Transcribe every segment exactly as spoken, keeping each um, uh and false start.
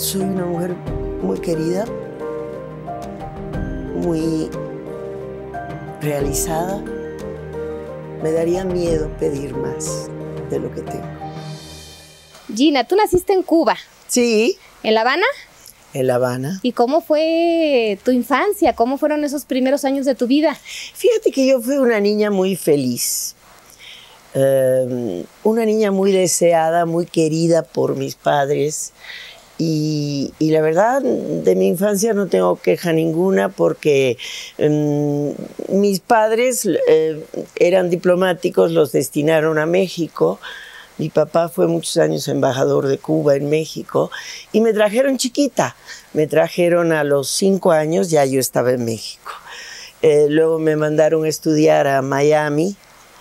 Soy una mujer muy querida, muy realizada. Me daría miedo pedir más de lo que tengo. Gina, tú naciste en Cuba. Sí. ¿En La Habana? En La Habana. ¿Y cómo fue tu infancia? ¿Cómo fueron esos primeros años de tu vida? Fíjate que yo fui una niña muy feliz. Uh, una niña muy deseada, muy querida por mis padres. Y, y la verdad, de mi infancia no tengo queja ninguna porque um, mis padres eh, eran diplomáticos, los destinaron a México. Mi papá fue muchos años embajador de Cuba en México y me trajeron chiquita. Me trajeron a los cinco años, ya yo estaba en México. Eh, luego me mandaron a estudiar a Miami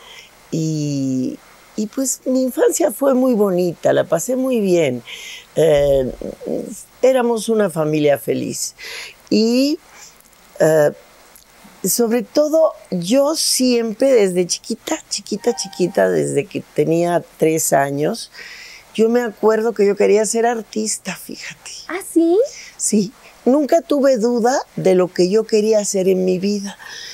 y, y pues mi infancia fue muy bonita, la pasé muy bien. Eh, éramos una familia feliz y eh, sobre todo yo siempre desde chiquita, chiquita, chiquita, desde que tenía tres años, yo me acuerdo que yo quería ser artista, fíjate. ¿Ah, sí? Sí, nunca tuve duda de lo que yo quería hacer en mi vida.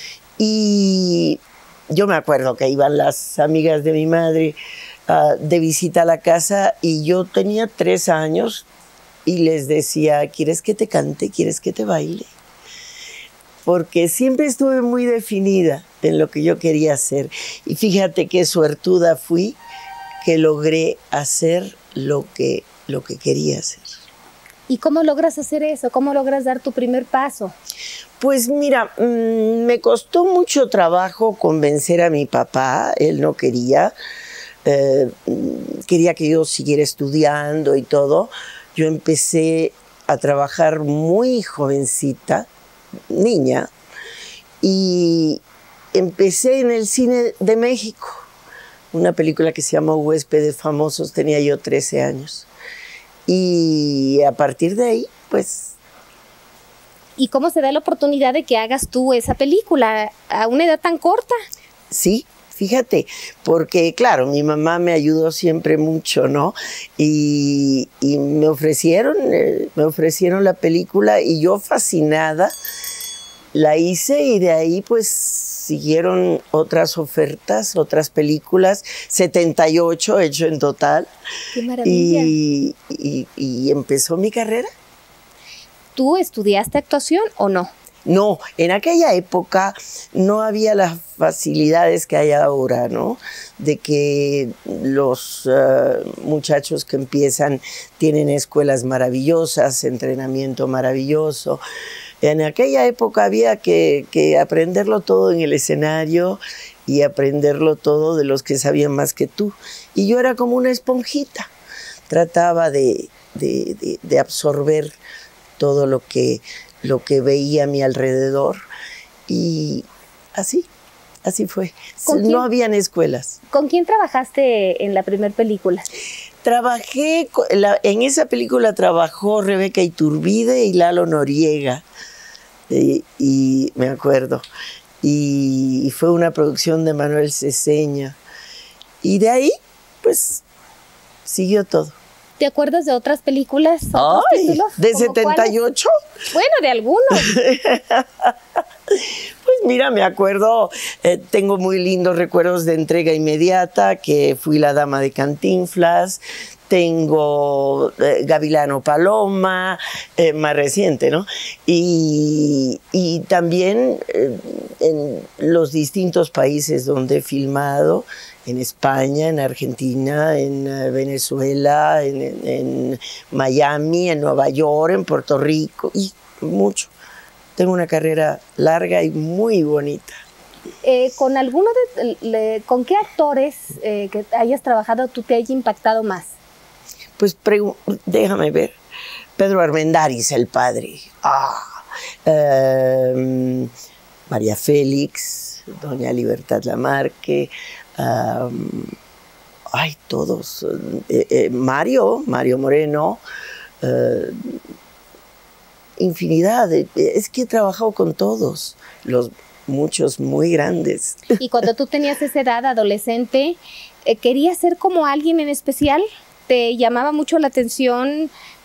Y yo me acuerdo que iban las amigas de mi madre uh, de visita a la casa y yo tenía tres años y les decía, ¿quieres que te cante? ¿Quieres que te baile? Porque siempre estuve muy definida en lo que yo quería hacer. Y fíjate qué suertuda fui que logré hacer lo que, lo que quería hacer. ¿Y cómo logras hacer eso? ¿Cómo logras dar tu primer paso? Pues mira, mmm, me costó mucho trabajo convencer a mi papá. Él no quería. Eh, quería que yo siguiera estudiando y todo. Yo empecé a trabajar muy jovencita, niña, y empecé en el cine de México, una película que se llama Huéspedes Famosos, tenía yo trece años, y a partir de ahí, pues... ¿Y cómo se da la oportunidad de que hagas tú esa película a una edad tan corta? Sí, fíjate, porque claro, mi mamá me ayudó siempre mucho, ¿no? Y, y me ofrecieron, eh, me ofrecieron la película y yo fascinada la hice y de ahí pues siguieron otras ofertas, otras películas, setenta y ocho hecho en total. ¡Qué maravilla! Y, y, y empezó mi carrera. ¿Tú estudiaste actuación o no? No, en aquella época no había las facilidades que hay ahora, ¿no? De que los uh, muchachos que empiezan tienen escuelas maravillosas, entrenamiento maravilloso. En aquella época había que, que aprenderlo todo en el escenario y aprenderlo todo de los que sabían más que tú. Y yo era como una esponjita. Trataba de, de, de, de absorber todo lo que, lo que veía a mi alrededor. Y así, así fue. No habían escuelas. ¿Con quién trabajaste en la primera película? Trabajé, en esa película trabajó Rebeca Iturbide y Lalo Noriega. Y, y me acuerdo, y, y fue una producción de Manuel Ceseña, y de ahí, pues, siguió todo. ¿Te acuerdas de otras películas? ¿Otros Ay, títulos? ¿de setenta y ocho? Bueno, de algunos. Pues mira, me acuerdo, eh, tengo muy lindos recuerdos de Entrega Inmediata, que fui la dama de Cantinflas. Tengo eh, Gavilano Paloma, eh, más reciente, ¿no? Y, y también eh, en los distintos países donde he filmado, en España, en Argentina, en uh, Venezuela, en, en, en Miami, en Nueva York, en Puerto Rico, y mucho. Tengo una carrera larga y muy bonita. Eh, ¿Con alguno de, le, con qué actores eh, que hayas trabajado tú te haya impactado más? Pues déjame ver. Pedro Armendáriz, el padre. Ah, eh, María Félix, doña Libertad Lamarque. Um, ay, todos. Eh, eh, Mario, Mario Moreno. Eh, infinidad. De, es que he trabajado con todos. Los muchos muy grandes. Y cuando tú tenías esa edad, adolescente, ¿querías ser como alguien en especial? ¿Te llamaba mucho la atención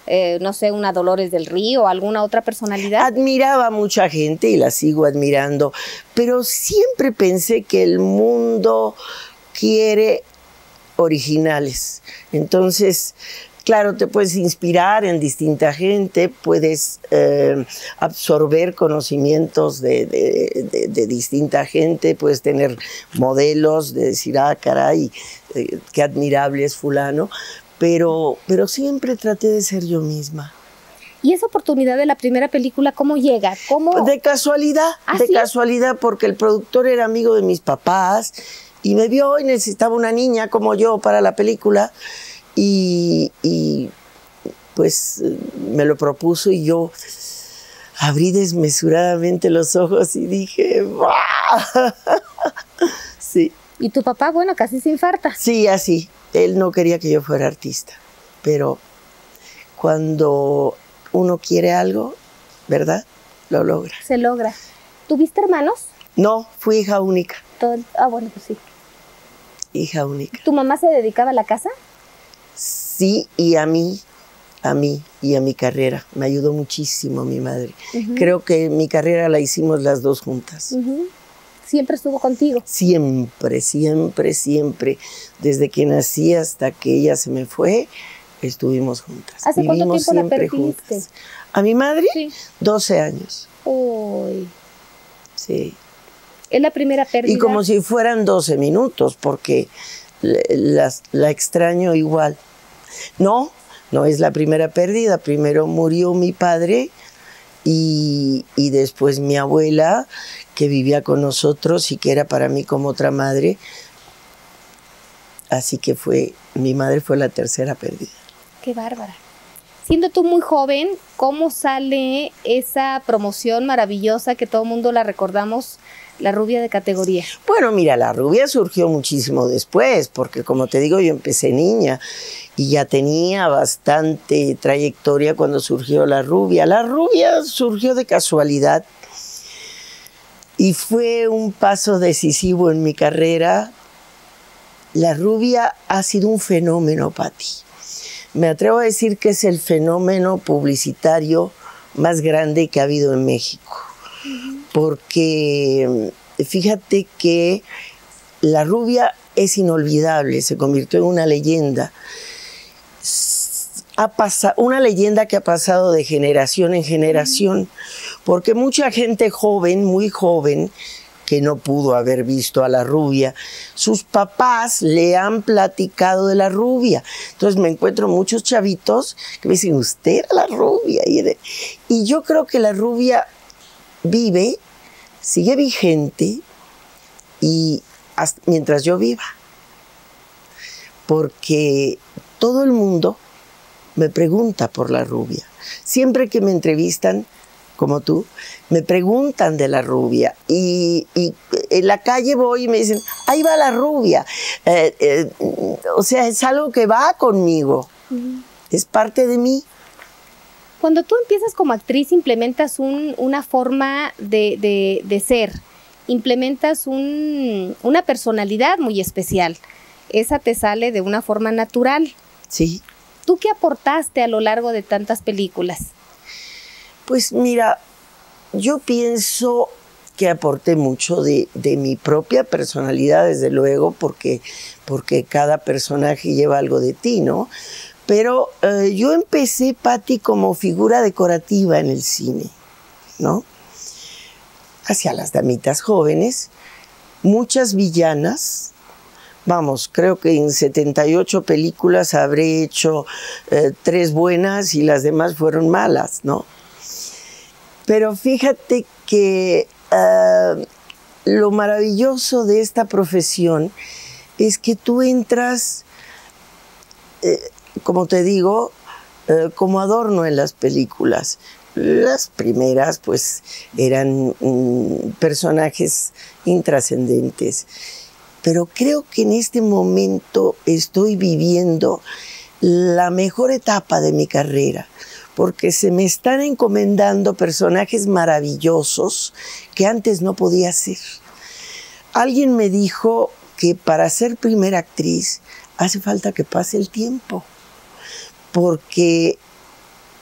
eh, no sé, una Dolores del Río o alguna otra personalidad? Admiraba a mucha gente y la sigo admirando, pero siempre pensé que el mundo quiere originales. Entonces, claro, te puedes inspirar en distinta gente, puedes eh, absorber conocimientos de, de, de, de distinta gente, puedes tener modelos de decir, ah, caray, eh, qué admirable es fulano, pero, pero siempre traté de ser yo misma. ¿Y esa oportunidad de la primera película cómo llega? ¿Cómo? De casualidad, ¿Ah, de sí? casualidad, porque el productor era amigo de mis papás y me vio y necesitaba una niña como yo para la película. Y, y pues me lo propuso y yo abrí desmesuradamente los ojos y dije, ¡wow! Sí. Y tu papá, bueno, casi se infarta. Sí, así. Él no quería que yo fuera artista, pero cuando uno quiere algo, ¿verdad? Lo logra. Se logra. ¿Tuviste hermanos? No, fui hija única. Todo el- Ah, bueno, pues sí. Hija única. ¿Tu mamá se dedicaba a la casa? Sí, y a mí, a mí y a mi carrera. Me ayudó muchísimo mi madre. Uh-huh. Creo que mi carrera la hicimos las dos juntas. Uh-huh. Siempre estuvo contigo. Siempre, siempre, siempre. Desde que nací hasta que ella se me fue, estuvimos juntas. ¿Hace cuánto Vivimos tiempo la siempre perdiste? juntas. ¿A mi madre? Sí. doce años. Uy. Sí. Es la primera pérdida. Y como si fueran doce minutos, porque las, la extraño igual. No, no es la primera pérdida. Primero murió mi padre y, y después mi abuela, que vivía con nosotros y que era para mí como otra madre. Así que fue, mi madre fue la tercera pérdida. Qué bárbara. Siendo tú muy joven, ¿cómo sale esa promoción maravillosa que todo el mundo la recordamos, La Rubia de Categoría? Bueno, mira, La Rubia surgió muchísimo después, porque como te digo, yo empecé niña y ya tenía bastante trayectoria cuando surgió La Rubia. La Rubia surgió de casualidad y fue un paso decisivo en mi carrera. La Rubia ha sido un fenómeno, Pati. Me atrevo a decir que es el fenómeno publicitario más grande que ha habido en México. Porque fíjate que La Rubia es inolvidable, se convirtió en una leyenda. Ha pasado, una leyenda que ha pasado de generación en generación, porque mucha gente joven, muy joven, que no pudo haber visto a La Rubia, sus papás le han platicado de La Rubia. Entonces me encuentro muchos chavitos que me dicen, usted era La Rubia. Y yo creo que La Rubia vive, sigue vigente y hasta mientras yo viva. Porque todo el mundo me pregunta por La Rubia. Siempre que me entrevistan, como tú, me preguntan de La Rubia y, y en la calle voy y me dicen, ahí va La Rubia. Eh, eh, o sea, es algo que va conmigo, uh-huh. Es parte de mí. Cuando tú empiezas como actriz, implementas un, una forma de, de, de ser, implementas un, una personalidad muy especial. Esa te sale de una forma natural. Sí. ¿Tú qué aportaste a lo largo de tantas películas? Pues mira, yo pienso que aporté mucho de, de mi propia personalidad, desde luego, porque, porque cada personaje lleva algo de ti, ¿no? Pero eh, yo empecé, Pati, como figura decorativa en el cine, ¿no? Hacia las damitas jóvenes, muchas villanas. Vamos, creo que en setenta y ocho películas habré hecho eh, tres buenas y las demás fueron malas, ¿no? Pero fíjate que uh, lo maravilloso de esta profesión es que tú entras, eh, como te digo, eh, como adorno en las películas. Las primeras, pues, eran mm, personajes intrascendentes. Pero creo que en este momento estoy viviendo la mejor etapa de mi carrera, porque se me están encomendando personajes maravillosos que antes no podía hacer. Alguien me dijo que para ser primera actriz hace falta que pase el tiempo, porque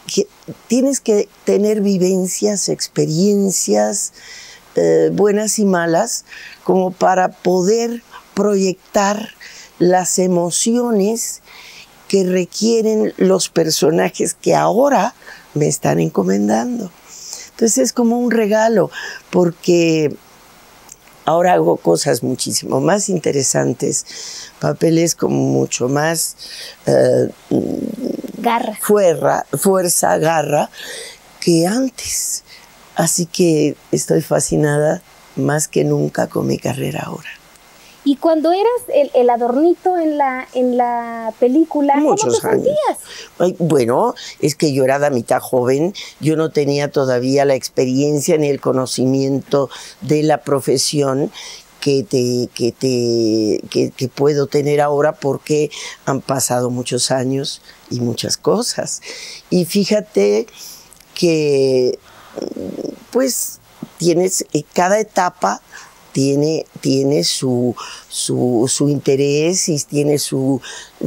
que tienes que tener vivencias, experiencias eh, buenas y malas, como para poder proyectar las emociones que requieren los personajes que ahora me están encomendando. Entonces es como un regalo, porque ahora hago cosas muchísimo más interesantes, papeles con mucho más eh, garra. Fuerza, fuerza, garra, que antes. Así que estoy fascinada más que nunca con mi carrera ahora. Y cuando eras el, el adornito en la, en la película, Muchos ¿cómo te sentías? años. Ay, bueno, es que yo era mitad joven, yo no tenía todavía la experiencia ni el conocimiento de la profesión que, te, que, te, que, que puedo tener ahora, porque han pasado muchos años y muchas cosas. Y fíjate que, pues, tienes cada etapa tiene, tiene su, su, su interés y tiene su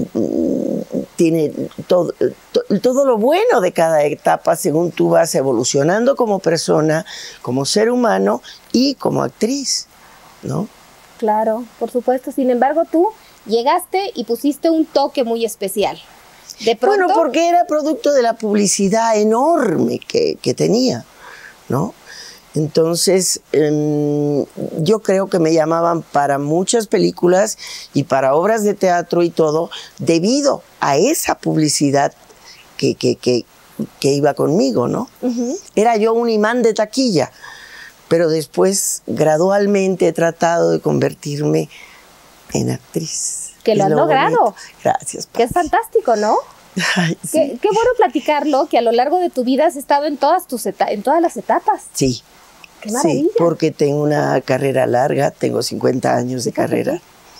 tiene todo, to, todo lo bueno de cada etapa, según tú vas evolucionando como persona, como ser humano y como actriz, ¿no? Claro, por supuesto. Sin embargo, tú llegaste y pusiste un toque muy especial. De pronto, bueno, porque era producto de la publicidad enorme que, que tenía, ¿no? Entonces, eh, yo creo que me llamaban para muchas películas y para obras de teatro y todo, debido a esa publicidad que, que, que, que iba conmigo, ¿no? Uh-huh. Era yo un imán de taquilla, pero después, gradualmente, he tratado de convertirme en actriz. Que lo has logrado. Bonito. Gracias, Pati. Que es fantástico, ¿no? Ay, sí. Qué, qué bueno platicarlo, que a lo largo de tu vida has estado en todas, tus eta- en todas las etapas. Sí. ¡Qué maravilla! Sí, porque tengo una carrera larga, tengo cincuenta años de carrera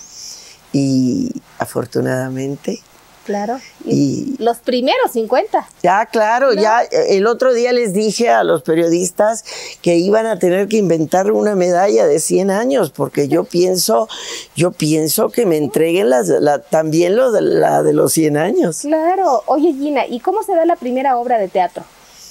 y afortunadamente... Claro, y, y los primeros cincuenta. Ya, claro, ¿no? Ya el otro día les dije a los periodistas que iban a tener que inventar una medalla de cien años, porque yo pienso, yo pienso que me entreguen las, la, también lo de, la de los cien años. Claro. Oye, Gina, ¿y cómo se da la primera obra de teatro?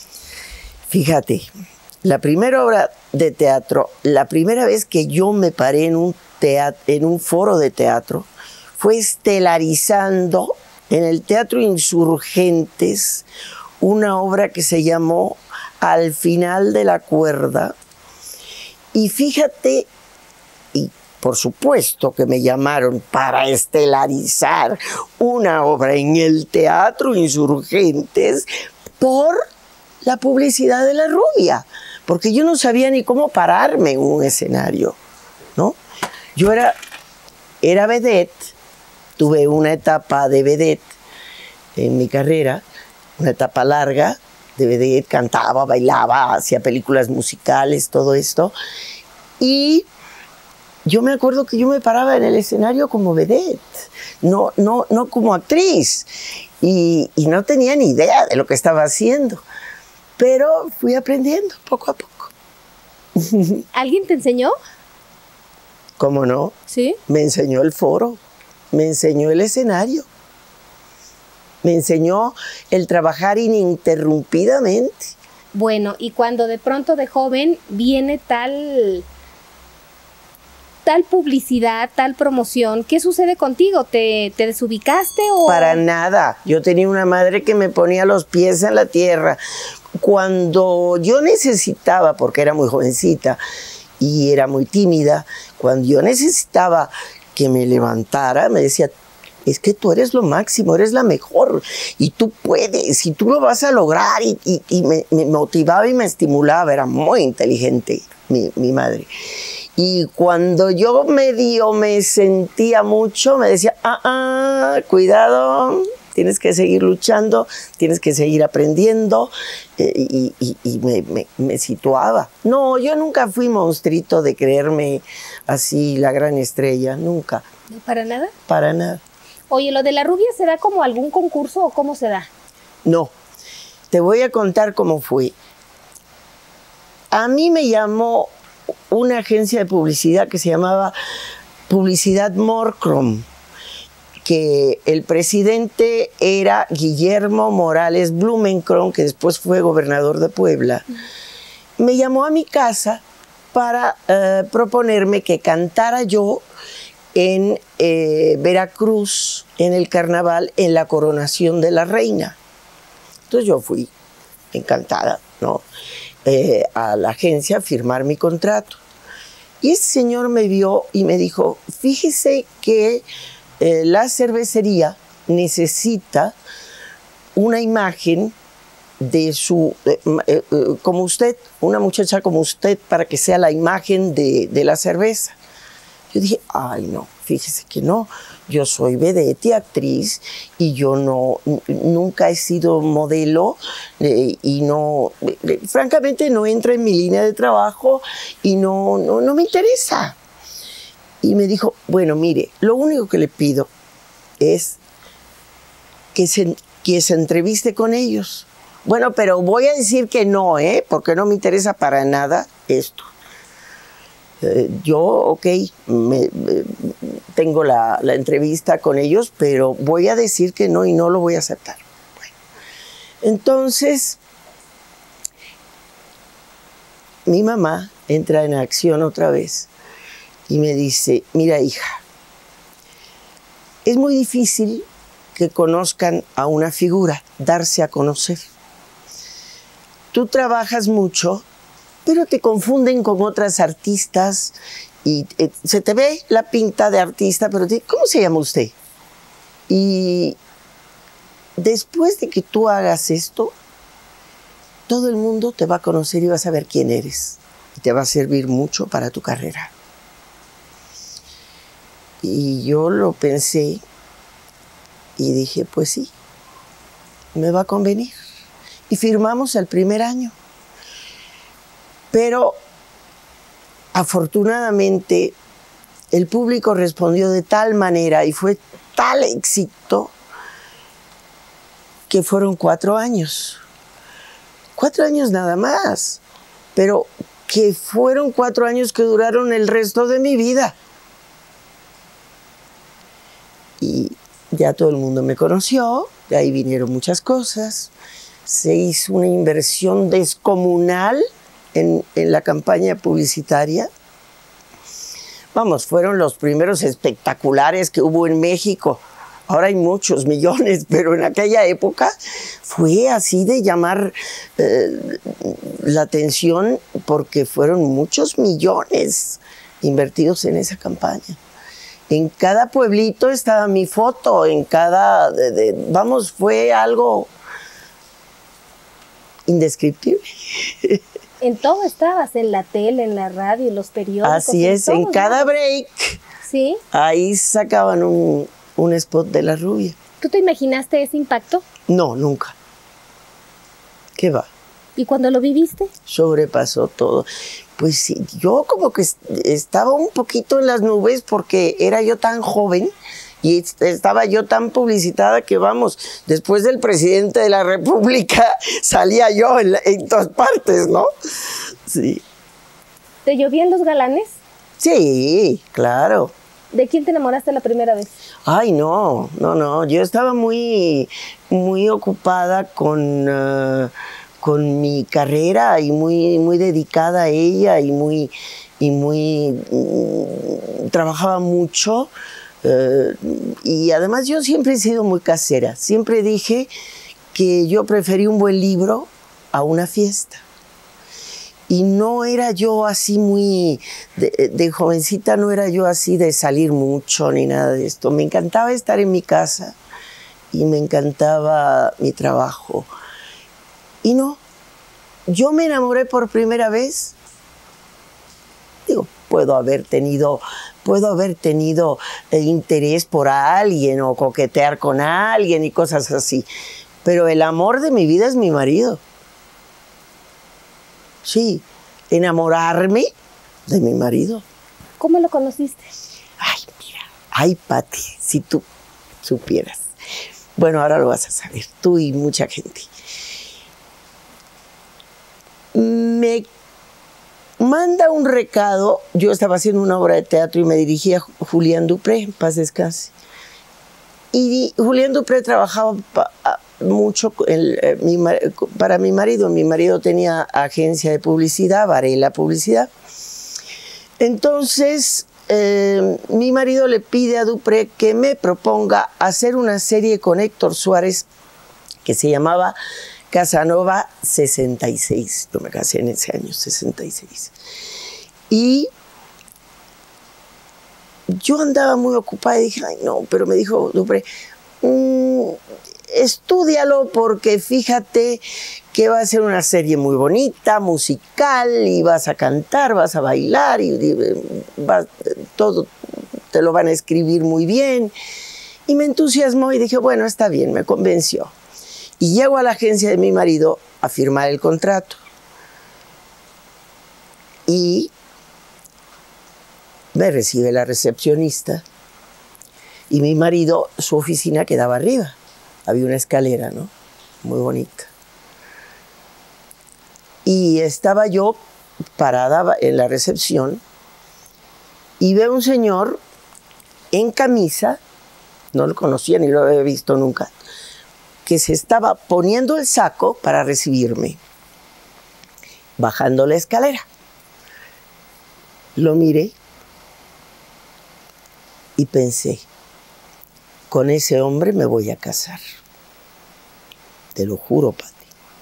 Fíjate, la primera obra de teatro, la primera vez que yo me paré en un, teatro, en un foro de teatro, fue estelarizando en el Teatro Insurgentes una obra que se llamó Al final de la cuerda. Y fíjate, y por supuesto que me llamaron para estelarizar una obra en el Teatro Insurgentes por la publicidad de La Rubia, porque yo no sabía ni cómo pararme en un escenario, ¿no? Yo era, era vedette, tuve una etapa de vedette en mi carrera, una etapa larga de vedette, cantaba, bailaba, hacía películas musicales, todo esto, y yo me acuerdo que yo me paraba en el escenario como vedette, no, no, no como actriz, y, y no tenía ni idea de lo que estaba haciendo. Pero fui aprendiendo poco a poco. ¿Alguien te enseñó? ¿Cómo no? Sí. Me enseñó el foro, me enseñó el escenario, me enseñó el trabajar ininterrumpidamente. Bueno, y cuando de pronto de joven viene tal, tal publicidad, tal promoción, ¿qué sucede contigo? ¿Te, te desubicaste o...? Para nada. Yo tenía una madre que me ponía los pies en la tierra. Cuando yo necesitaba, porque era muy jovencita y era muy tímida, cuando yo necesitaba que me levantara, me decía, es que tú eres lo máximo, eres la mejor, y tú puedes, y tú lo vas a lograr, y, y, y me, me motivaba y me estimulaba, era muy inteligente mi, mi madre. Y cuando yo medio me sentía mucho, me decía, ah, ah, cuidado, tienes que seguir luchando, tienes que seguir aprendiendo, eh, y, y, y me, me, me situaba. No, yo nunca fui monstruito de creerme así la gran estrella, nunca. ¿No, para nada? Para nada. Oye, ¿lo de La Rubia se da como algún concurso o cómo se da? No, te voy a contar cómo fue. A mí me llamó una agencia de publicidad que se llamaba Publicidad Morcrom, que el presidente era Guillermo Morales Blumenkron, que después fue gobernador de Puebla, me llamó a mi casa para uh, proponerme que cantara yo en eh, Veracruz, en el carnaval, en la coronación de la reina. Entonces yo fui encantada, ¿no? Eh, a la agencia a firmar mi contrato. Y ese señor me vio y me dijo, fíjese que eh, la cervecería necesita una imagen de su, eh, eh, como usted, una muchacha como usted, para que sea la imagen de, de la cerveza. Yo dije, ay no, fíjese que no, yo soy vedette y actriz y yo no, nunca he sido modelo eh, y no, eh, francamente no entra en mi línea de trabajo y no, no, no me interesa. Y me dijo, bueno, mire, lo único que le pido es que se, que se entreviste con ellos. Bueno, pero voy a decir que no, ¿eh? Porque no me interesa para nada esto. Eh, yo, ok, me, me, tengo la, la entrevista con ellos, pero voy a decir que no y no lo voy a aceptar. Bueno, entonces, mi mamá entra en acción otra vez y me dice, mira hija, es muy difícil que conozcan a una figura, darse a conocer. Tú trabajas mucho, pero te confunden con otras artistas y eh, se te ve la pinta de artista, pero te, ¿cómo se llama usted? Y después de que tú hagas esto, todo el mundo te va a conocer y va a saber quién eres. Y te va a servir mucho para tu carrera. Y yo lo pensé y dije, pues sí, me va a convenir. Y firmamos el primer año. Pero afortunadamente el público respondió de tal manera y fue tal éxito que fueron cuatro años. Cuatro años nada más, pero que fueron cuatro años que duraron el resto de mi vida. Y ya todo el mundo me conoció, de ahí vinieron muchas cosas, se hizo una inversión descomunal En, en la campaña publicitaria. Vamos, fueron los primeros espectaculares que hubo en México. Ahora hay muchos millones, pero en aquella época fue así de llamar eh, la atención porque fueron muchos millones invertidos en esa campaña. En cada pueblito estaba mi foto, en cada... De, de, vamos, fue algo indescriptible. En todo estabas, en la tele, en la radio, en los periódicos. Así es, en, todo, en cada break, ¿sí? Ahí sacaban un, un spot de La Rubia. ¿Tú te imaginaste ese impacto? No, nunca. ¿Qué va? ¿Y cuando lo viviste? Sobrepasó todo. Pues sí, yo como que estaba un poquito en las nubes porque era yo tan joven y estaba yo tan publicitada que, vamos, después del presidente de la República salía yo en, en todas partes, ¿no? Sí. ¿Te llovían los galanes? Sí, claro. ¿De quién te enamoraste la primera vez? Ay, no, no, no. Yo estaba muy, muy ocupada con, uh, con mi carrera y muy, muy dedicada a ella y muy, y muy um, trabajaba mucho. Uh, y además yo siempre he sido muy casera. Siempre dije que yo prefería un buen libro a una fiesta. Y no era yo así muy... De, de jovencita no era yo así de salir mucho ni nada de esto. Me encantaba estar en mi casa y me encantaba mi trabajo. Y no, yo me enamoré por primera vez. Digo, puedo haber tenido... Puedo haber tenido eh, interés por alguien o coquetear con alguien y cosas así. Pero el amor de mi vida es mi marido. Sí, enamorarme de mi marido. ¿Cómo lo conociste? Ay, mira, ay, Pati, si tú supieras. Bueno, ahora lo vas a saber, tú y mucha gente. Me manda un recado, yo estaba haciendo una obra de teatro y me dirigía a Julián Dupré, en paz descanse. Y Julián Dupré trabajaba pa, mucho en, eh, mi, para mi marido. Mi marido tenía agencia de publicidad, Varela Publicidad. Entonces, eh, mi marido le pide a Dupré que me proponga hacer una serie con Héctor Suárez que se llamaba Casanova sesenta y seis. Yo me casé en ese año, sesenta y seis. Y yo andaba muy ocupada y dije, ay no, pero me dijo Dupré, mmm, estúdialo porque fíjate que va a ser una serie muy bonita, musical, y vas a cantar, vas a bailar, y, y va, todo te lo van a escribir muy bien. Y me entusiasmó y dije, bueno, está bien, me convenció. Y llego a la agencia de mi marido a firmar el contrato. Y me recibe la recepcionista. Y mi marido, su oficina quedaba arriba. Había una escalera, ¿no? Muy bonita. Y estaba yo parada en la recepción y veo un señor en camisa, no lo conocía ni lo había visto nunca, que se estaba poniendo el saco para recibirme, bajando la escalera. Lo miré y pensé, con ese hombre me voy a casar. Te lo juro, Pati.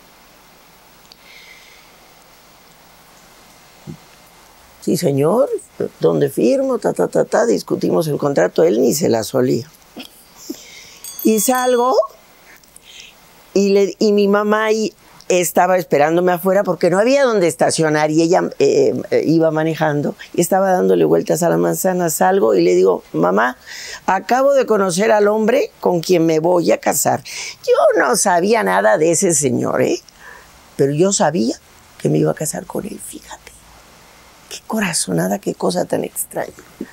Sí, señor, ¿dónde firmo? Ta, ta, ta, ta. Discutimos el contrato, él ni se la solía. Y salgo y, le, y mi mamá ahí estaba esperándome afuera porque no había donde estacionar y ella eh, eh, iba manejando y estaba dándole vueltas a la manzana. Salgo y le digo, mamá, acabo de conocer al hombre con quien me voy a casar. Yo no sabía nada de ese señor, ¿eh? Pero yo sabía que me iba a casar con él, fíjate. Qué corazonada, qué cosa tan extraña.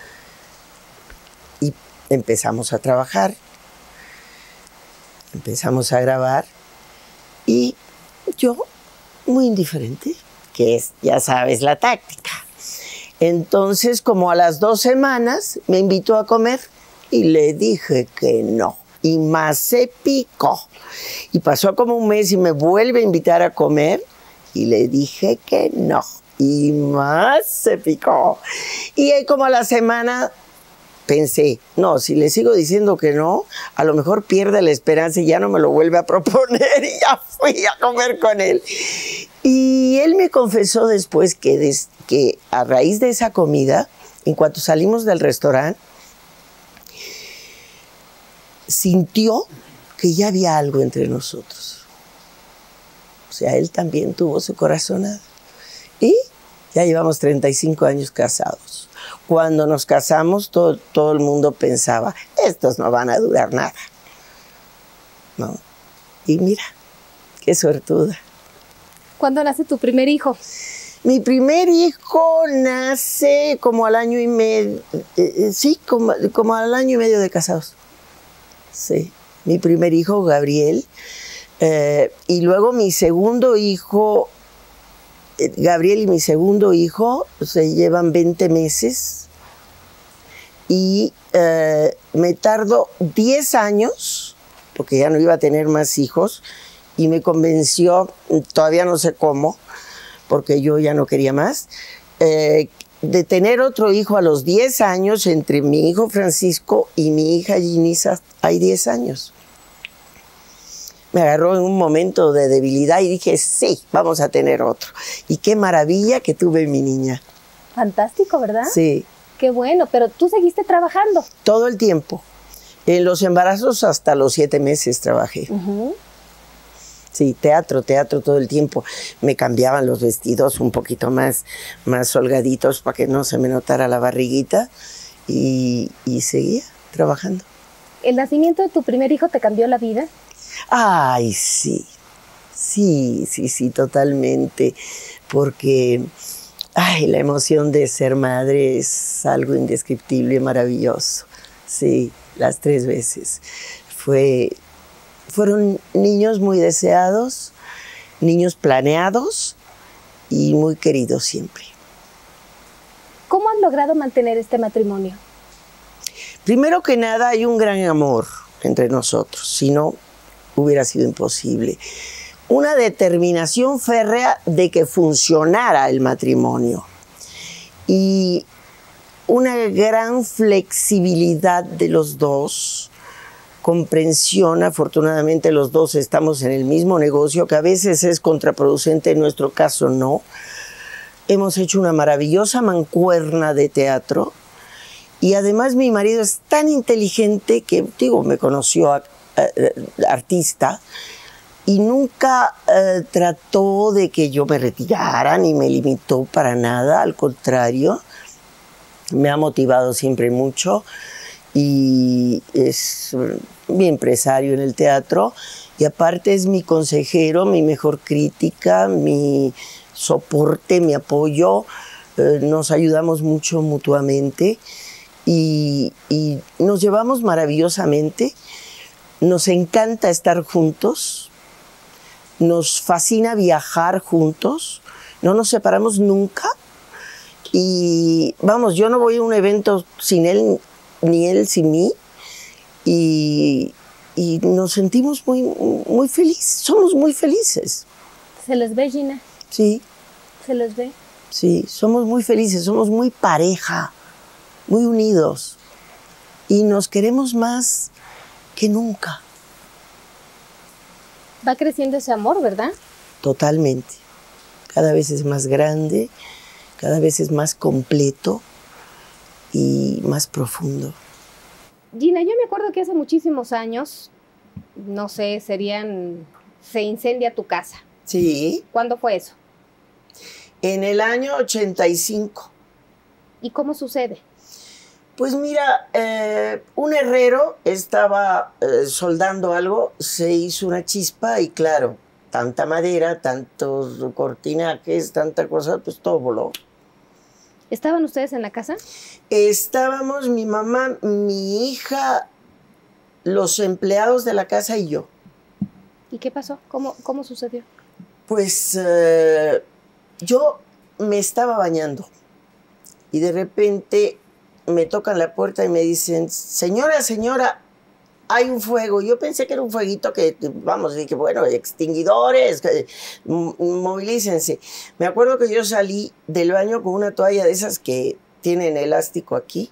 Y empezamos a trabajar, empezamos a grabar y yo, muy indiferente, que es, ya sabes, la táctica. Entonces, como a las dos semanas, me invitó a comer y le dije que no. Y más se picó. Y pasó como un mes y me vuelve a invitar a comer y le dije que no. Y más se picó. Y ahí como a la semana pensé, no, si le sigo diciendo que no, a lo mejor pierde la esperanza y ya no me lo vuelve a proponer, y ya fui a comer con él. Y él me confesó después que, des, que a raíz de esa comida, en cuanto salimos del restaurante, sintió que ya había algo entre nosotros. O sea, él también tuvo su corazonada. Y ya llevamos treinta y cinco años casados. Cuando nos casamos, todo, todo el mundo pensaba, estos no van a durar nada. ¿No? Y mira, qué suertuda. ¿Cuándo nace tu primer hijo? Mi primer hijo nace como al año y medio, eh, sí, como, como al año y medio de casados. Sí, mi primer hijo, Gabriel. Eh, y luego mi segundo hijo, Gabriel y mi segundo hijo se llevan veinte meses y eh, me tardó diez años, porque ya no iba a tener más hijos, y me convenció, todavía no sé cómo, porque yo ya no quería más, eh, de tener otro hijo a los diez años. Entre mi hijo Francisco y mi hija Ginisa hay diez años. Me agarró en un momento de debilidad y dije, sí, vamos a tener otro. Y qué maravilla que tuve mi niña. Fantástico, ¿verdad? Sí. Qué bueno, pero tú seguiste trabajando. Todo el tiempo. En los embarazos hasta los siete meses trabajé. Uh-huh. Sí, teatro, teatro todo el tiempo. Me cambiaban los vestidos un poquito más, más holgaditos para que no se me notara la barriguita y, y seguía trabajando. ¿El nacimiento de tu primer hijo te cambió la vida? Ay, sí, sí, sí, sí, totalmente, porque ay, la emoción de ser madre es algo indescriptible, maravilloso. Sí, las tres veces. Fue, fueron niños muy deseados, niños planeados y muy queridos siempre. ¿Cómo han logrado mantener este matrimonio? Primero que nada hay un gran amor, entre nosotros, si no, hubiera sido imposible. Una determinación férrea de que funcionara el matrimonio y una gran flexibilidad de los dos, comprensión. Afortunadamente los dos estamos en el mismo negocio, que a veces es contraproducente, en nuestro caso no. Hemos hecho una maravillosa mancuerna de teatro y además mi marido es tan inteligente que, digo, me conoció a, a, a, artista y nunca eh, trató de que yo me retirara ni me limitó para nada, al contrario, me ha motivado siempre mucho y es mi empresario en el teatro y aparte es mi consejero, mi mejor crítica, mi soporte, mi apoyo, eh, nos ayudamos mucho mutuamente y, y nos llevamos maravillosamente, nos encanta estar juntos, nos fascina viajar juntos, no nos separamos nunca y vamos, yo no voy a un evento sin él, ni él sin mí y, y nos sentimos muy, muy felices, somos muy felices. ¿Se les ve, Gina? Sí. ¿Se les ve? Sí, somos muy felices, somos muy pareja, muy unidos y nos queremos más que nunca. Va creciendo ese amor, ¿verdad? Totalmente. Cada vez es más grande, cada vez es más completo y más profundo. Gina, yo me acuerdo que hace muchísimos años, no sé, serían, se incendia tu casa. Sí. ¿Cuándo fue eso? En el año ochenta y cinco. ¿Y cómo sucede? Pues mira, eh, un herrero estaba eh, soldando algo, se hizo una chispa y claro, tanta madera, tantos cortinajes, tanta cosa, pues todo voló. ¿Estaban ustedes en la casa? Estábamos mi mamá, mi hija, los empleados de la casa y yo. ¿Y qué pasó? ¿Cómo, cómo sucedió? Pues eh, yo me estaba bañando y de repente me tocan la puerta y me dicen, señora, señora, hay un fuego. Yo pensé que era un fueguito que, vamos, dije, bueno, extinguidores, que, movilícense. Me acuerdo que yo salí del baño con una toalla de esas que tienen elástico aquí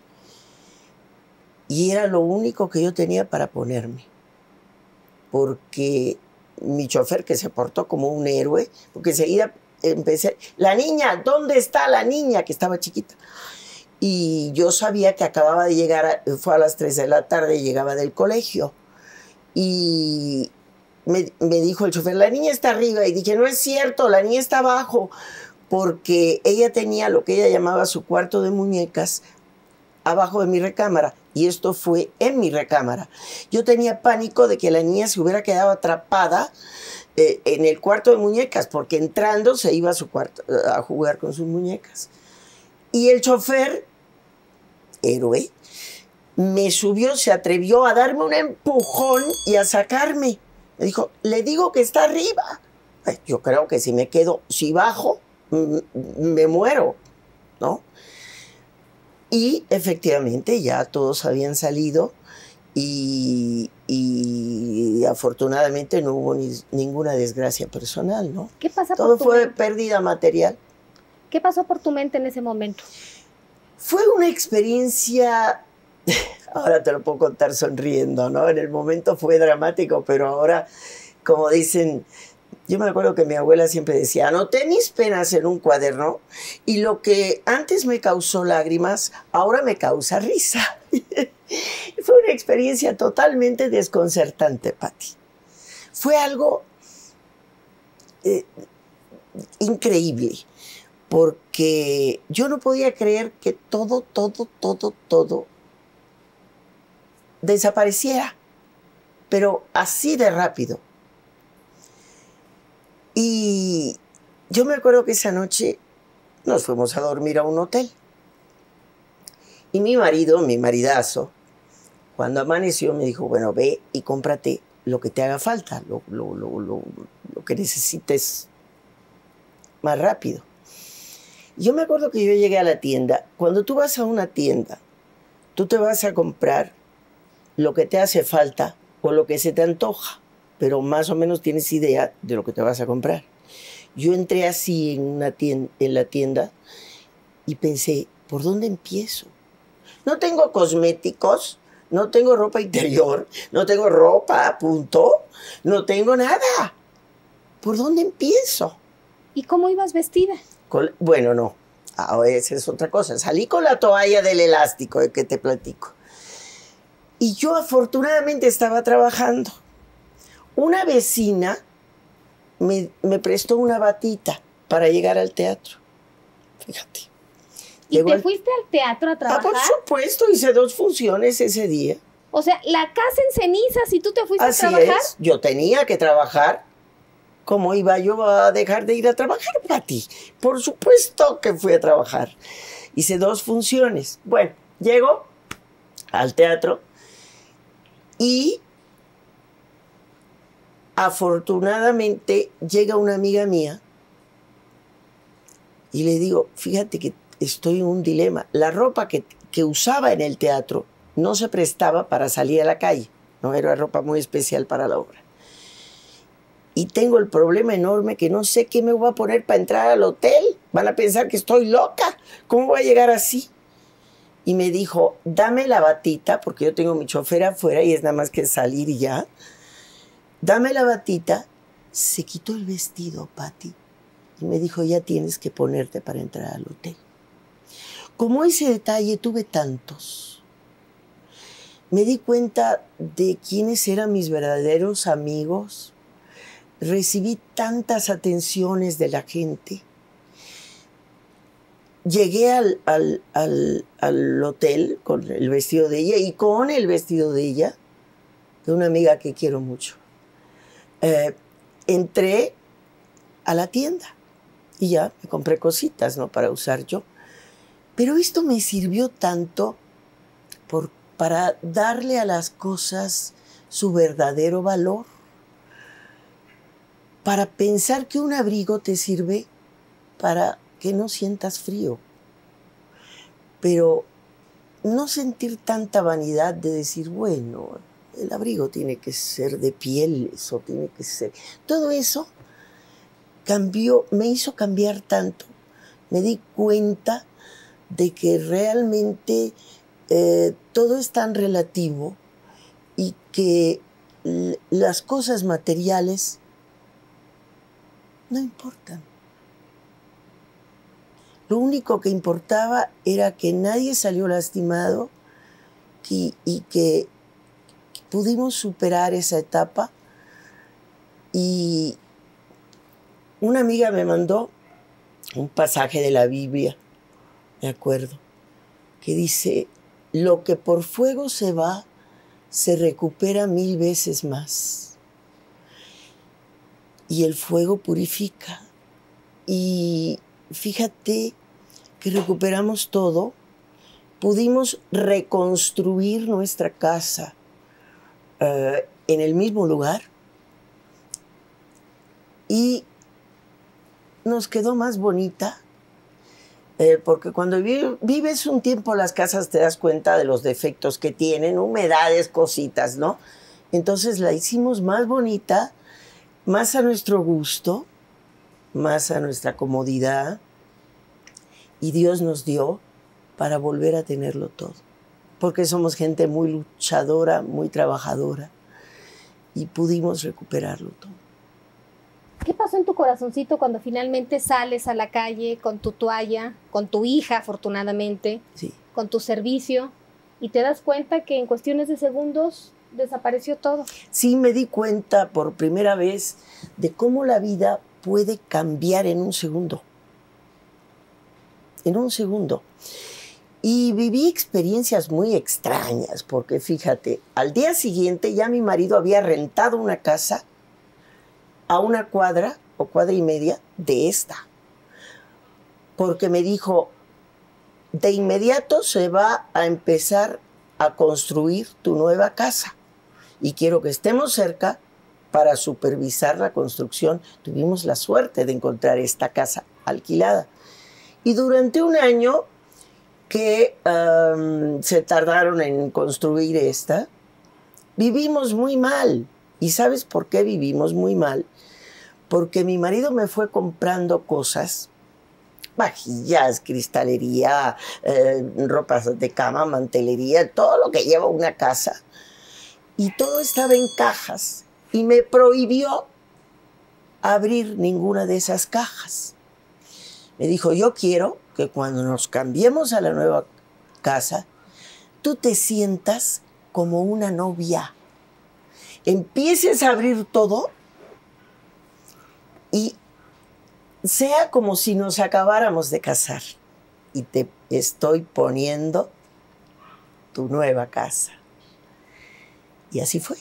y era lo único que yo tenía para ponerme. Porque mi chofer, que se portó como un héroe, porque enseguida empecé, la niña, ¿dónde está la niña? Que estaba chiquita. Y yo sabía que acababa de llegar, fue a las tres de la tarde, llegaba del colegio. Y me, me dijo el chofer, la niña está arriba. Y dije, no es cierto, la niña está abajo. Porque ella tenía lo que ella llamaba su cuarto de muñecas abajo de mi recámara. Y esto fue en mi recámara. Yo tenía pánico de que la niña se hubiera quedado atrapada eh, en el cuarto de muñecas, porque entrando se iba a su cuarto a jugar con sus muñecas. Y el chofer, héroe, me subió, se atrevió a darme un empujón y a sacarme. Me dijo, le digo que está arriba. Ay, yo creo que si me quedo, si bajo, me muero, ¿no? Y efectivamente ya todos habían salido y, y afortunadamente no hubo ni, ninguna desgracia personal, ¿no? ¿Qué pasa Todo por tu fue mente? pérdida material. ¿Qué pasó por tu mente en ese momento? Fue una experiencia, ahora te lo puedo contar sonriendo, ¿no? En el momento fue dramático, pero ahora, como dicen, yo me acuerdo que mi abuela siempre decía, anoté mis penas en un cuaderno y lo que antes me causó lágrimas, ahora me causa risa. Fue una experiencia totalmente desconcertante, Pati. Fue algo eh, increíble, porque yo no podía creer que todo, todo, todo, todo desapareciera, pero así de rápido. Y yo me acuerdo que esa noche nos fuimos a dormir a un hotel. Y mi marido, mi maridazo, cuando amaneció me dijo, bueno, ve y cómprate lo que te haga falta, lo, lo, lo, lo, lo que necesites más rápido. Yo me acuerdo que yo llegué a la tienda. Cuando tú vas a una tienda, tú te vas a comprar lo que te hace falta o lo que se te antoja, pero más o menos tienes idea de lo que te vas a comprar. Yo entré así en, una tienda, en la tienda y pensé, ¿por dónde empiezo? No tengo cosméticos, no tengo ropa interior, no tengo ropa, punto, no tengo nada. ¿Por dónde empiezo? ¿Y cómo ibas vestida? Con, bueno, no, ahora esa es otra cosa. Salí con la toalla del elástico de que te platico. Y yo afortunadamente estaba trabajando. Una vecina me, me prestó una batita para llegar al teatro. Fíjate. ¿Y Llegó te al... fuiste al teatro a trabajar? Ah, por supuesto, hice dos funciones ese día. O sea, la casa en cenizas y tú te fuiste Así a trabajar. Es. Yo tenía que trabajar. ¿Cómo iba yo a dejar de ir a trabajar, Pati? Por supuesto que fui a trabajar. Hice dos funciones. Bueno, llego al teatro y afortunadamente llega una amiga mía y le digo, fíjate que estoy en un dilema. La ropa que, que usaba en el teatro no se prestaba para salir a la calle. No era ropa muy especial para la obra. Y tengo el problema enorme que no sé qué me voy a poner para entrar al hotel. Van a pensar que estoy loca. ¿Cómo voy a llegar así? Y me dijo, dame la batita, porque yo tengo mi chofer afuera y es nada más que salir y ya. Dame la batita. Se quitó el vestido, Pati. Y me dijo, ya tienes que ponerte para entrar al hotel. Como ese detalle tuve tantos. Me di cuenta de quiénes eran mis verdaderos amigos. Recibí tantas atenciones de la gente. Llegué al, al, al, al hotel con el vestido de ella y con el vestido de ella, de una amiga que quiero mucho. Eh, entré a la tienda y ya me compré cositas, ¿no? Para usar yo. Pero esto me sirvió tanto por, para darle a las cosas su verdadero valor. Para pensar que un abrigo te sirve para que no sientas frío. Pero no sentir tanta vanidad de decir, bueno, el abrigo tiene que ser de piel, eso tiene que ser... Todo eso cambió, me hizo cambiar tanto. Me di cuenta de que realmente eh, todo es tan relativo y que las cosas materiales no importan. Lo único que importaba era que nadie salió lastimado y, y que pudimos superar esa etapa. Y una amiga me mandó un pasaje de la Biblia, me acuerdo, que dice, lo que por fuego se va, se recupera mil veces más. Y el fuego purifica. Y fíjate que recuperamos todo. Pudimos reconstruir nuestra casa uh, en el mismo lugar. Y nos quedó más bonita. Eh, porque cuando vi, vives un tiempo en las casas te das cuenta de los defectos que tienen, humedades, cositas, ¿no? Entonces la hicimos más bonita, más a nuestro gusto, más a nuestra comodidad, y Dios nos dio para volver a tenerlo todo, porque somos gente muy luchadora, muy trabajadora, y pudimos recuperarlo todo. ¿Qué pasó en tu corazoncito cuando finalmente sales a la calle con tu toalla, con tu hija, afortunadamente, sí, con tu servicio, y te das cuenta que en cuestiones de segundos desapareció todo? Sí, me di cuenta por primera vez de cómo la vida puede cambiar en un segundo. En un segundo. Y viví experiencias muy extrañas, porque fíjate, al día siguiente ya mi marido había rentado una casa a una cuadra o cuadra y media de esta. Porque me dijo, de inmediato se va a empezar a construir tu nueva casa. Y quiero que estemos cerca para supervisar la construcción. Tuvimos la suerte de encontrar esta casa alquilada. Y durante un año que um, se tardaron en construir esta, vivimos muy mal. ¿Y sabes por qué vivimos muy mal? Porque mi marido me fue comprando cosas, vajillas, cristalería, eh, ropas de cama, mantelería, todo lo que lleva una casa. Y todo estaba en cajas. Y me prohibió abrir ninguna de esas cajas. Me dijo, yo quiero que cuando nos cambiemos a la nueva casa, tú te sientas como una novia. Empieces a abrir todo y sea como si nos acabáramos de casar. Y te estoy poniendo tu nueva casa. Y así fue.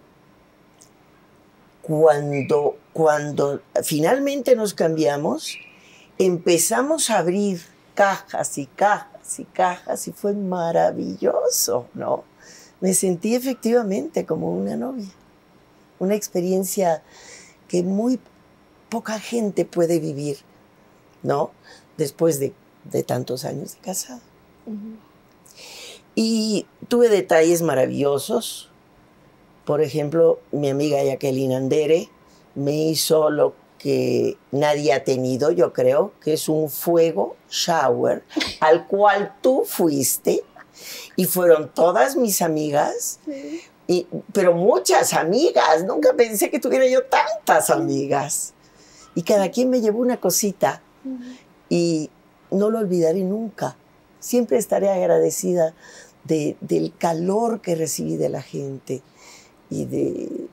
Cuando, cuando finalmente nos cambiamos, empezamos a abrir cajas y cajas y cajas y fue maravilloso, ¿no? Me sentí efectivamente como una novia. Una experiencia que muy poca gente puede vivir, ¿no? Después de, de tantos años de casado. Uh-huh. Y tuve detalles maravillosos. Por ejemplo, mi amiga Jacqueline Andere me hizo lo que nadie ha tenido, yo creo, que es un fuego shower al cual tú fuiste y fueron todas mis amigas, sí. y, pero muchas amigas. Nunca pensé que tuviera yo tantas amigas. Y cada quien me llevó una cosita uh-huh. y no lo olvidaré nunca. Siempre estaré agradecida de, del calor que recibí de la gente. Y de...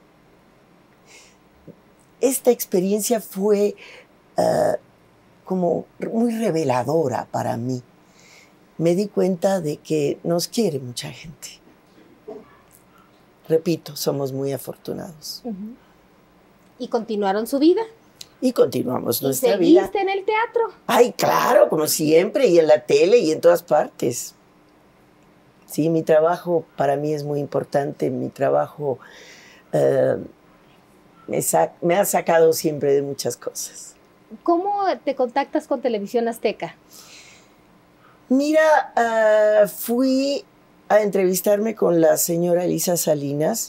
Esta experiencia fue uh, como muy reveladora para mí. Me di cuenta de que nos quiere mucha gente. Repito, somos muy afortunados. Uh-huh. ¿Y continuaron su vida? Y continuamos ¿Y nuestra vida. seguiste en el teatro? Ay, claro, como siempre, y en la tele y en todas partes. Sí, mi trabajo para mí es muy importante. Mi trabajo uh, me, sa- me ha sacado siempre de muchas cosas. ¿Cómo te contactas con Televisión Azteca? Mira, uh, fui a entrevistarme con la señora Elisa Salinas.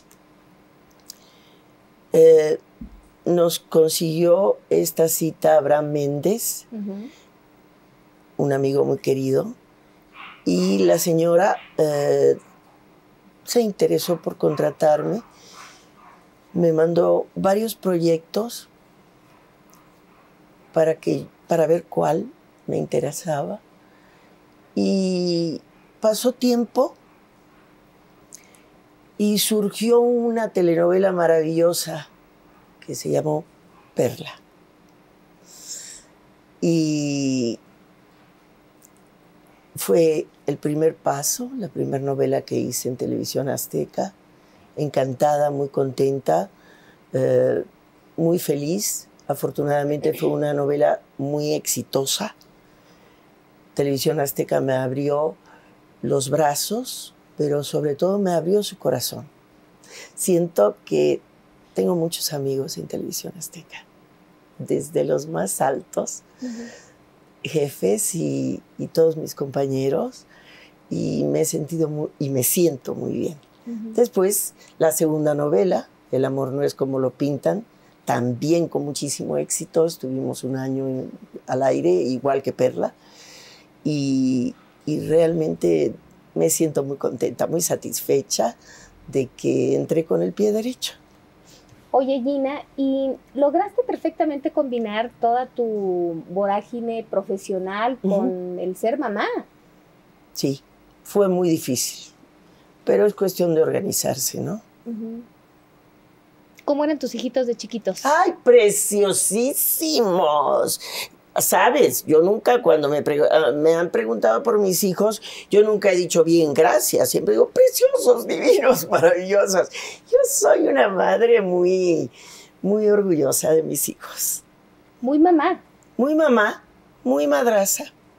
Eh, nos consiguió esta cita Abraham Méndez, uh-huh. un amigo muy querido. Y la señora eh, se interesó por contratarme. Me mandó varios proyectos para, que, para ver cuál me interesaba. Y pasó tiempo y surgió una telenovela maravillosa que se llamó Perla. Y fue el primer paso, la primera novela que hice en Televisión Azteca. Encantada, muy contenta, eh, muy feliz. Afortunadamente fue una novela muy exitosa. Televisión Azteca me abrió los brazos, pero sobre todo me abrió su corazón. Siento que tengo muchos amigos en Televisión Azteca, desde los más altos, uh-huh. jefes y, y todos mis compañeros, y me he sentido muy, y me siento muy bien. Uh-huh. Después, la segunda novela, El amor no es como lo pintan, también con muchísimo éxito. Estuvimos un año en, al aire, igual que Perla, y, y realmente me siento muy contenta, muy satisfecha de que entré con el pie derecho. Oye, Gina, ¿y lograste perfectamente combinar toda tu vorágine profesional con uh-huh. el ser mamá? Sí, fue muy difícil, pero es cuestión de organizarse, ¿no? Uh-huh. ¿Cómo eran tus hijitos de chiquitos? ¡Ay, preciosísimos! ¿Sabes? Yo nunca, cuando me, pre- me han preguntado por mis hijos, yo nunca he dicho bien, gracias. Siempre digo, preciosos, divinos, maravillosos. Yo soy una madre muy, muy orgullosa de mis hijos. Muy mamá. Muy mamá, muy madraza.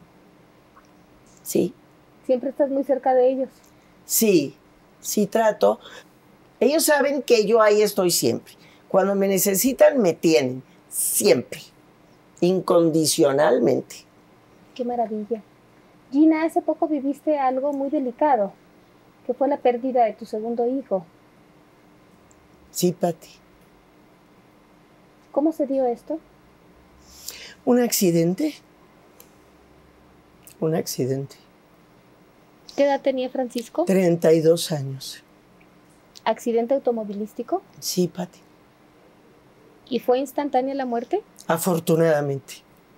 Sí. ¿Siempre estás muy cerca de ellos? Sí, sí trato. Ellos saben que yo ahí estoy siempre. Cuando me necesitan, me tienen. Siempre. Incondicionalmente. Qué maravilla. Gina, hace poco viviste algo muy delicado, que fue la pérdida de tu segundo hijo. Sí, Pati. ¿Cómo se dio esto? Un accidente. Un accidente. ¿Qué edad tenía Francisco? treinta y dos años. ¿Accidente automovilístico? Sí, Pati. ¿Y fue instantánea la muerte? Afortunadamente.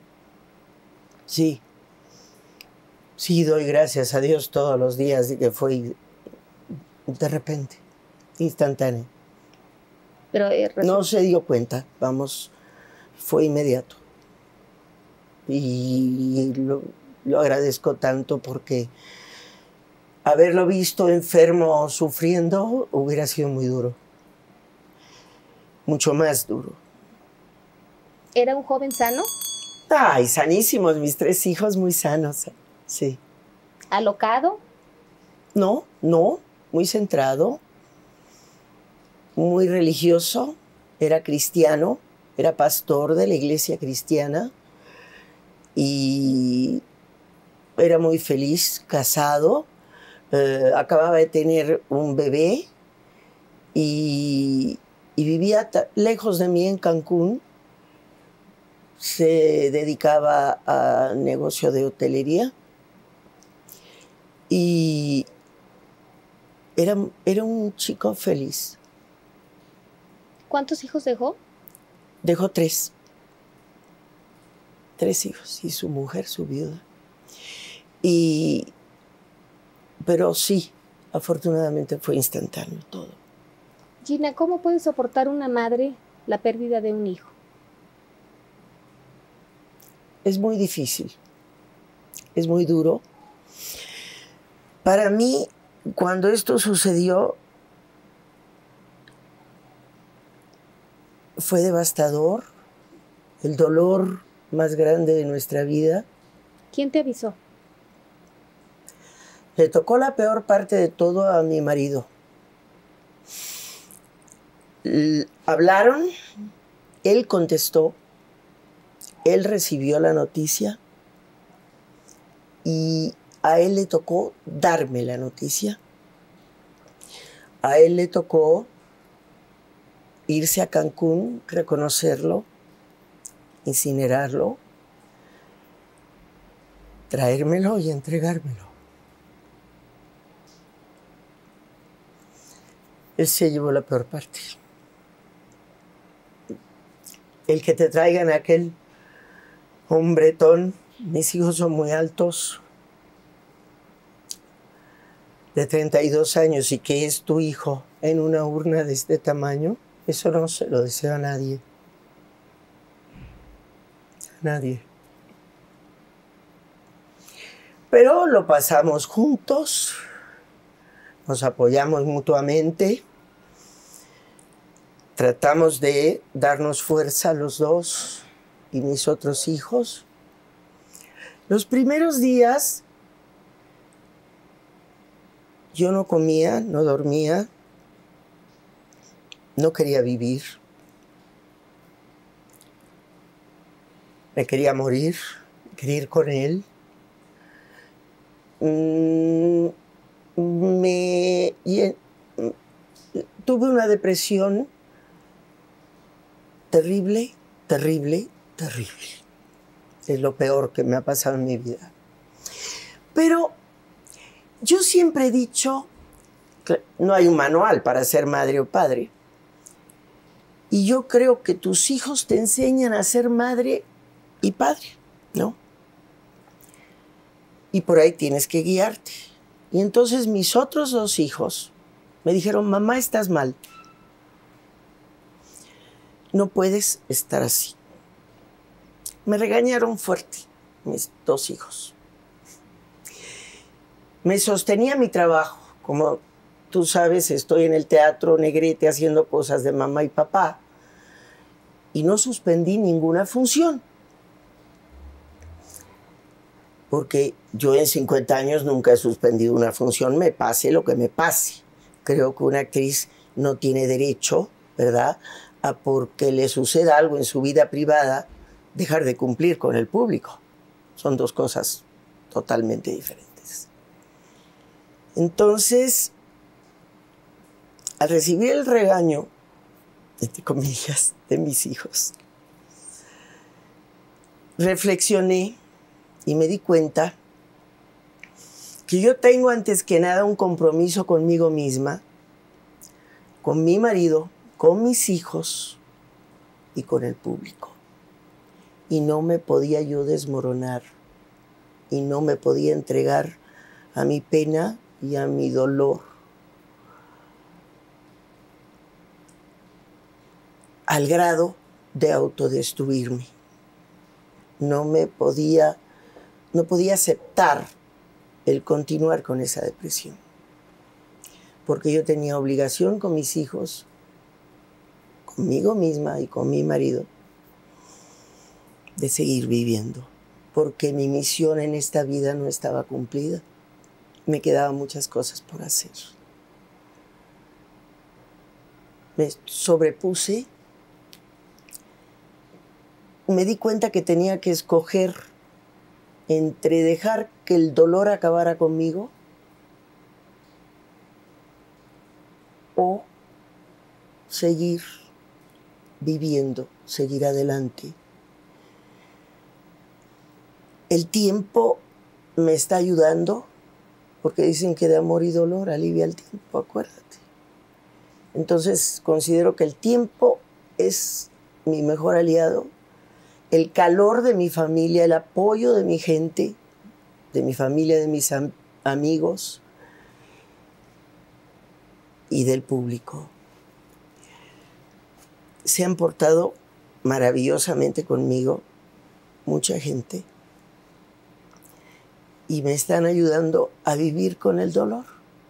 Sí. Sí, doy gracias a Dios todos los días de que fue de repente, instantáneo. Pero, eh, no se dio cuenta, vamos, fue inmediato. Y lo, lo agradezco tanto porque haberlo visto enfermo, sufriendo, hubiera sido muy duro. Mucho más duro. ¿Era un joven sano? Ay, sanísimos, mis tres hijos muy sanos, sí. ¿Alocado? No, no, muy centrado, muy religioso, era cristiano, era pastor de la iglesia cristiana y era muy feliz, casado, eh, acababa de tener un bebé y, y vivía lejos de mí en Cancún. Se dedicaba a negocio de hotelería y era, era un chico feliz. ¿Cuántos hijos dejó? Dejó tres. Tres hijos y su mujer, su viuda. Y, pero sí, afortunadamente fue instantáneo todo. Gina, ¿cómo puede soportar una madre la pérdida de un hijo? Es muy difícil, es muy duro. Para mí, cuando esto sucedió, fue devastador, el dolor más grande de nuestra vida. ¿Quién te avisó? Le tocó la peor parte de todo a mi marido. L- hablaron, él contestó, él recibió la noticia y a él le tocó darme la noticia. A él le tocó irse a Cancún, reconocerlo, incinerarlo, traérmelo y entregármelo. Él se llevó la peor parte. El que te traigan a aquel hombretón, mis hijos son muy altos, de treinta y dos años, y que es tu hijo en una urna de este tamaño, eso no se lo deseo a nadie. A nadie. Pero lo pasamos juntos, nos apoyamos mutuamente, tratamos de darnos fuerza los dos y mis otros hijos. Los primeros días yo no comía, no dormía, no quería vivir. Me quería morir, quería ir con él. Mm, me, y, mm, tuve una depresión terrible, terrible, terrible. Es lo peor que me ha pasado en mi vida. Pero yo siempre he dicho que no hay un manual para ser madre o padre. Y yo creo que tus hijos te enseñan a ser madre y padre, ¿no? Y por ahí tienes que guiarte. Y entonces mis otros dos hijos me dijeron, mamá, estás mal. No puedes estar así. Me regañaron fuerte, mis dos hijos. Me sostenía mi trabajo. Como tú sabes, estoy en el Teatro Negrete haciendo cosas de mamá y papá. Y no suspendí ninguna función. Porque yo en cincuenta años nunca he suspendido una función, me pase lo que me pase. Creo que una actriz no tiene derecho, ¿verdad?, a porque le suceda algo en su vida privada, dejar de cumplir con el público. Son dos cosas totalmente diferentes. Entonces, al recibir el regaño, entre comillas, de mis hijos. Reflexioné y me di cuenta que yo tengo antes que nada un compromiso conmigo misma, con mi marido, con mis hijos y con el público. Y no me podía yo desmoronar y no me podía entregar a mi pena y a mi dolor, al grado de autodestruirme. No me podía, no podía aceptar el continuar con esa depresión, porque yo tenía obligación con mis hijos, conmigo misma y con mi marido, de seguir viviendo, porque mi misión en esta vida no estaba cumplida. Me quedaban muchas cosas por hacer. Me sobrepuse. Me di cuenta que tenía que escoger entre dejar que el dolor acabara conmigo o seguir viviendo, seguir adelante. El tiempo me está ayudando, porque dicen que de amor y dolor alivia el tiempo, acuérdate. Entonces considero que el tiempo es mi mejor aliado, el calor de mi familia, el apoyo de mi gente, de mi familia, de mis am- amigos y del público. Se han portado maravillosamente conmigo, mucha gente, y me están ayudando a vivir con el dolor.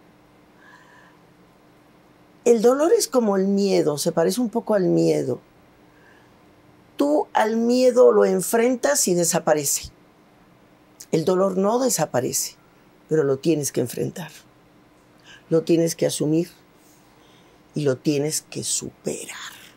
El dolor es como el miedo, se parece un poco al miedo. Tú al miedo lo enfrentas y desaparece. El dolor no desaparece, pero lo tienes que enfrentar. Lo tienes que asumir y lo tienes que superar.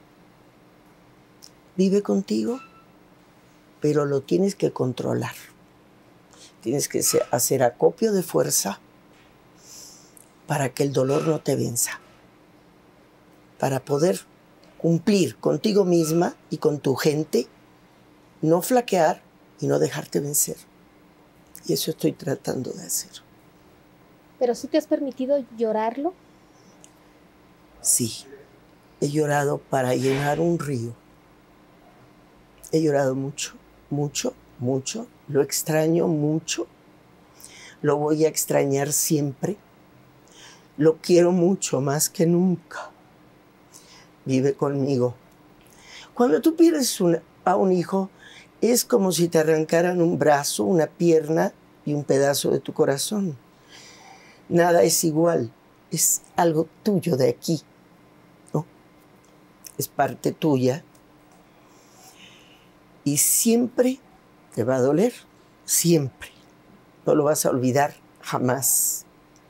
Vive contigo, pero lo tienes que controlar. Tienes que hacer acopio de fuerza para que el dolor no te venza. Para poder cumplir contigo misma y con tu gente, no flaquear y no dejarte vencer. Y eso estoy tratando de hacer. ¿Pero sí te has permitido llorarlo? Sí, he llorado para llenar un río. He llorado mucho, mucho, mucho. Lo extraño mucho. Lo voy a extrañar siempre. Lo quiero mucho, más que nunca. Vive conmigo. Cuando tú pierdes una, a un hijo, es como si te arrancaran un brazo, una pierna y un pedazo de tu corazón. Nada es igual. Es algo tuyo de aquí, ¿no? Es parte tuya. Y siempre te va a doler. Siempre. No lo vas a olvidar jamás.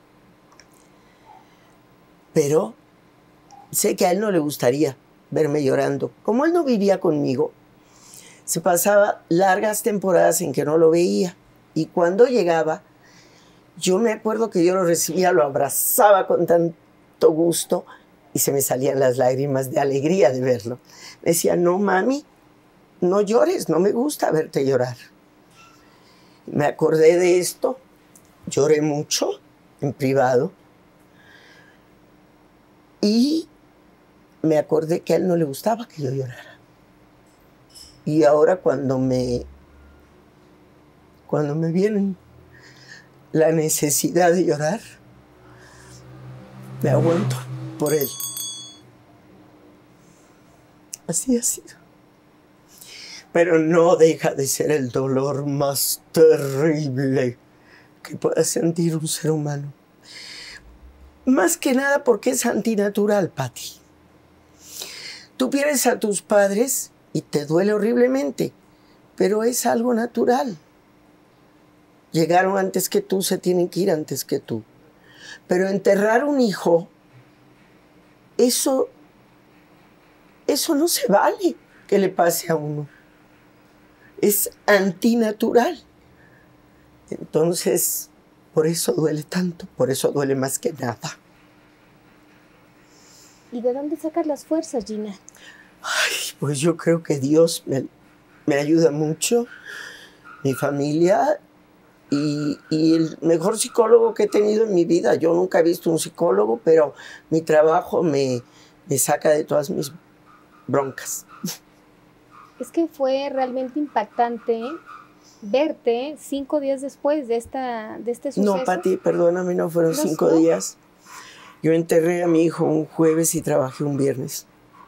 Pero sé que a él no le gustaría verme llorando. Como él no vivía conmigo, se pasaba largas temporadas en que no lo veía. Y cuando llegaba, yo me acuerdo que yo lo recibía, lo abrazaba con tanto gusto y se me salían las lágrimas de alegría de verlo. Me decía, no, mami, no llores, no me gusta verte llorar. Me acordé de esto, lloré mucho en privado y me acordé que a él no le gustaba que yo llorara. Y ahora cuando me, cuando me viene la necesidad de llorar, me aguanto por él. Así ha sido. Pero no deja de ser el dolor más terrible que pueda sentir un ser humano. Más que nada porque es antinatural, Pati. Tú pierdes a tus padres y te duele horriblemente, pero es algo natural. Llegaron antes que tú, se tienen que ir antes que tú. Pero enterrar un hijo, eso, eso no se vale que le pase a uno. Es antinatural. Entonces, por eso duele tanto, por eso duele más que nada. ¿Y de dónde sacas las fuerzas, Gina? Ay, pues yo creo que Dios me, me ayuda mucho, mi familia y, y el mejor psicólogo que he tenido en mi vida. Yo nunca he visto un psicólogo, pero mi trabajo me, me saca de todas mis broncas. Es que fue realmente impactante verte cinco días después de, esta, de este suceso. No, Pati, perdóname, no fueron ¿No, cinco no? días. Yo enterré a mi hijo un jueves y trabajé un viernes.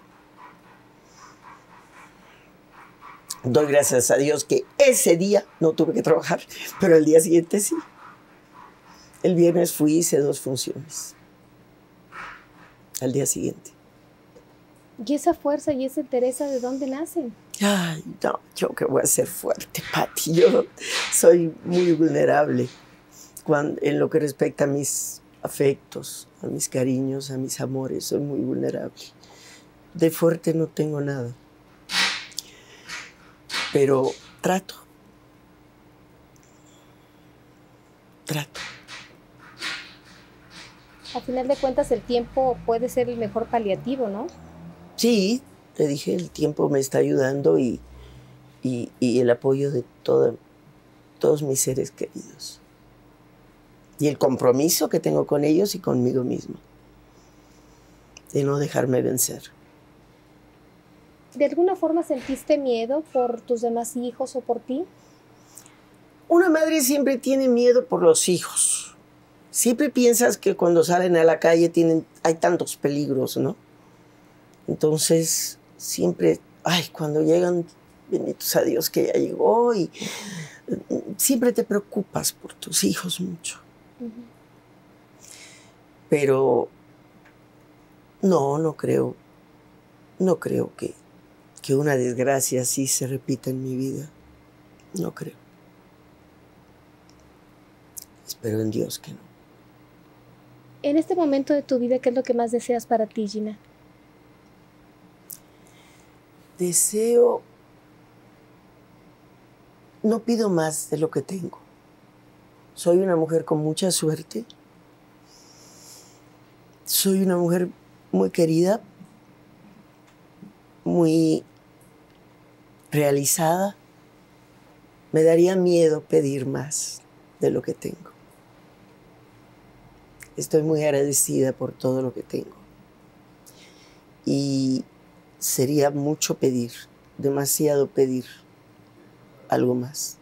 Doy gracias a Dios que ese día no tuve que trabajar, pero el día siguiente sí. El viernes fui y hice dos funciones. Al día siguiente. ¿Y esa fuerza y esa entereza de dónde nacen? Ay, no, yo que voy a ser fuerte, Pati. Yo soy muy vulnerable cuando, en lo que respecta a mis afectos, a mis cariños, a mis amores. Soy muy vulnerable. De fuerte no tengo nada. Pero trato. Trato. A final de cuentas, el tiempo puede ser el mejor paliativo, ¿no? Sí, te dije, el tiempo me está ayudando y, y, y el apoyo de todo, todos mis seres queridos. Y el compromiso que tengo con ellos y conmigo mismo. De no dejarme vencer. ¿De alguna forma sentiste miedo por tus demás hijos o por ti? Una madre siempre tiene miedo por los hijos. Siempre piensas que cuando salen a la calle tienen, hay tantos peligros, ¿no? Entonces, siempre, ay, cuando llegan, benditos a Dios que ya llegó, y siempre te preocupas por tus hijos mucho. Uh-huh. Pero no, no creo, no creo que, que una desgracia así se repita en mi vida. No creo. Espero en Dios que no. En este momento de tu vida, ¿qué es lo que más deseas para ti, Gina? Deseo, no pido más de lo que tengo. Soy una mujer con mucha suerte. Soy una mujer muy querida, muy realizada. Me daría miedo pedir más de lo que tengo. Estoy muy agradecida por todo lo que tengo. Y sería mucho pedir, demasiado pedir algo más.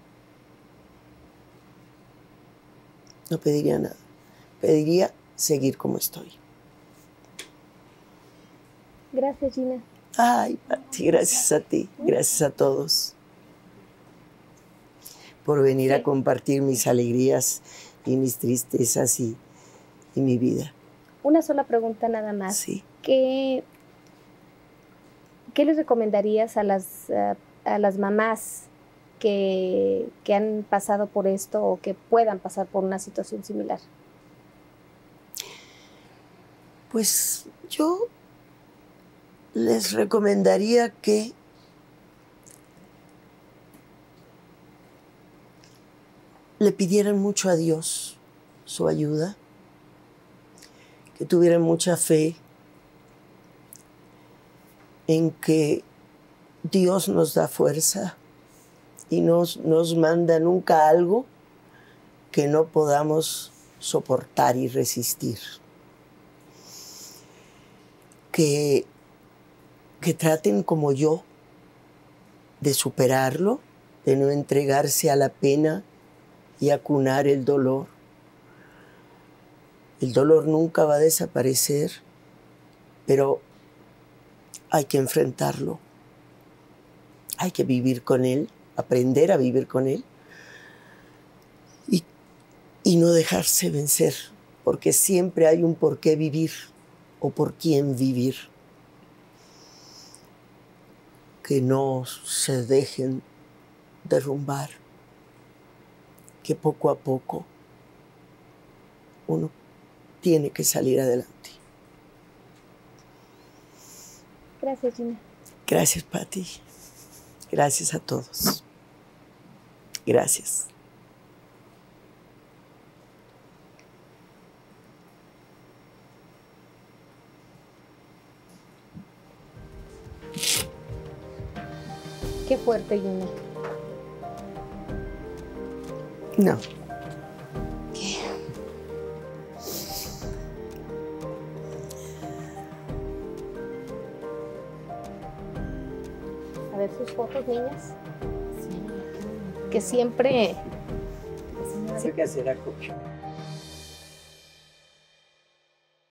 No pediría nada. Pediría seguir como estoy. Gracias, Gina. Ay, Pati, gracias a ti, gracias a todos por venir sí. a compartir mis alegrías y mis tristezas y, y mi vida. Una sola pregunta nada más. Sí. ¿Qué, qué les recomendarías a las, uh, a las mamás que, que han pasado por esto o que puedan pasar por una situación similar? Pues yo les recomendaría que le pidieran mucho a Dios su ayuda, que tuvieran mucha fe en que Dios nos da fuerza y nos, nos manda nunca algo que no podamos soportar y resistir. Que, que traten como yo de superarlo, de no entregarse a la pena y acunar el dolor. El dolor nunca va a desaparecer, pero hay que enfrentarlo. Hay que vivir con él, aprender a vivir con él y, y no dejarse vencer, porque siempre hay un por qué vivir o por quién vivir. Que no se dejen derrumbar, que poco a poco uno tiene que salir adelante. Gracias, Gina. Gracias, Pati. Gracias a todos. Gracias. Qué fuerte, Gina. No. ¿Qué? A ver sus fotos, niñas. Que siempre... Sí, que será copia.